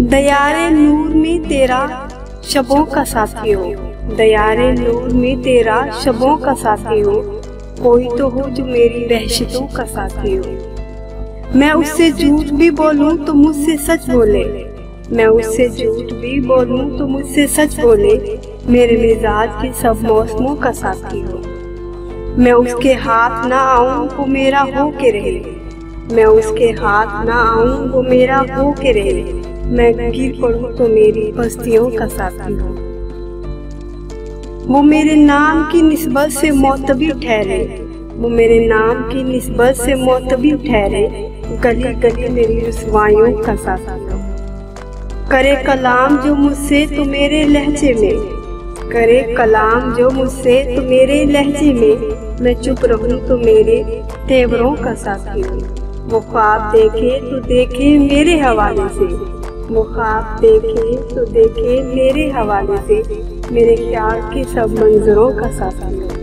दयारे नूर में तेरा शबों का साथी हो, दयारे नूर में तेरा शबों का साथी हो, कोई तो हो जो मेरी वहशतों का साथी हो। मैं उससे झूठ भी बोलूं तो मुझसे सच बोले, मैं उससे झूठ भी बोलूं तो मुझसे सच बोले, मेरे मिजाज के सब मौसमों का साथी हो। मैं उसके हाथ ना आऊं वो मेरा हो के रहे, मैं उसके हाथ ना आऊं वो मेरा हो के रहे, मैं गिर पड़ूं तो मेरी बस्तियों का साथी हो। वो मेरे नाम की निस्बत से मोतबी ठहरे, वो मेरे नाम की निस्बत से मोतबी ठहरे, गली गली मेरी रुसवाइयों का साथी हो। करे कलाम जो मुझसे तो मेरे लहजे में, करे कलाम जो मुझसे तो मेरे लहजे में, मैं चुप रहूं तो मेरे तेवरों का साथी हो। वो ख्वाब देखे तो देखे मेरे हवाले से, वो ख्वाब देखे तो देखे मेरे हवाले से, मेरे ख्याल के सब मंजरों का साथी हो।